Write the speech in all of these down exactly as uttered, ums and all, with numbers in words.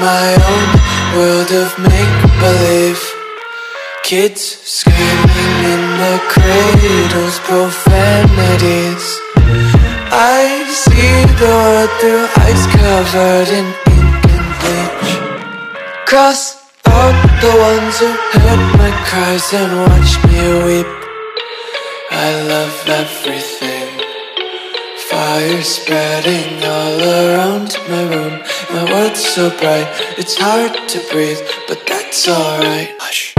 my own world of make-believe. Kids screaming in the cradles, profanities. I see the world through eyes covered in ink and bleach. Cross out the ones who heard my cries and watched me weep. I love everything. Fire spreading all around my room. My world's so bright, it's hard to breathe, but that's alright. Hush.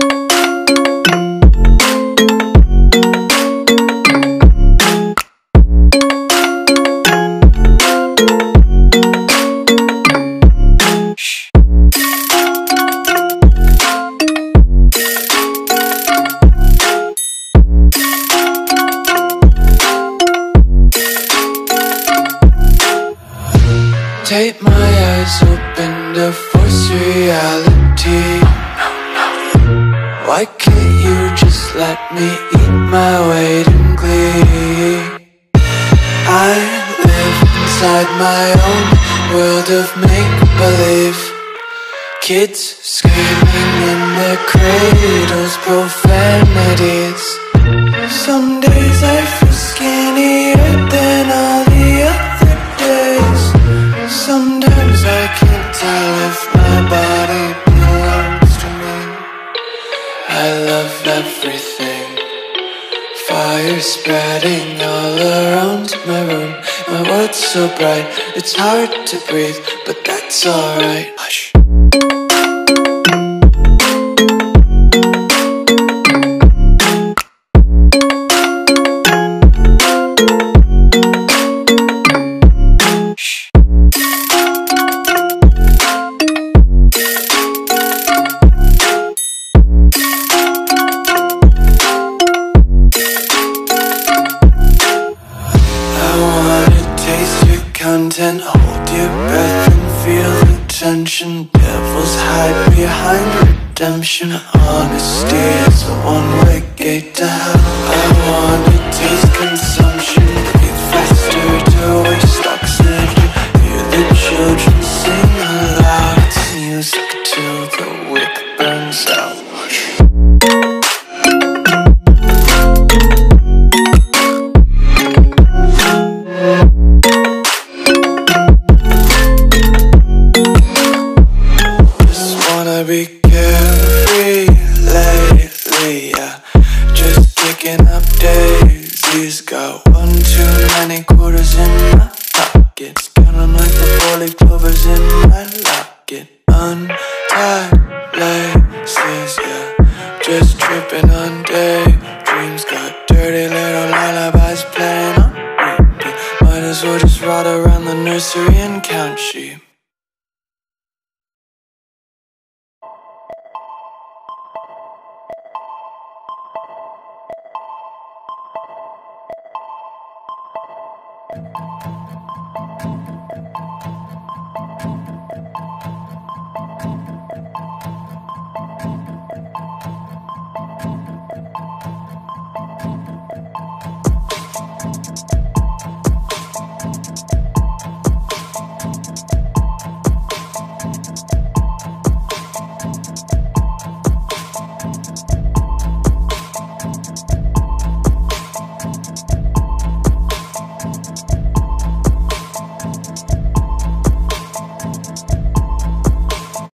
Tape my eyes open to force reality. Why can't you just let me eat my weight in glee? I live inside my own world of make-believe. Kids screaming in their cradles, profanities. Some days I feel skinnier than all the other days. Sometimes I can't tell if my body belongs to me. I love everything. Fire spreading all around my room. My world's so bright, it's hard to breathe, but that's alright. Hush. Content, hold your breath and feel the tension. Devils hide behind redemption. Honesty is a one-way gate to hell. I wanna taste consumption. Breathe faster to waste oxygen. Hear the children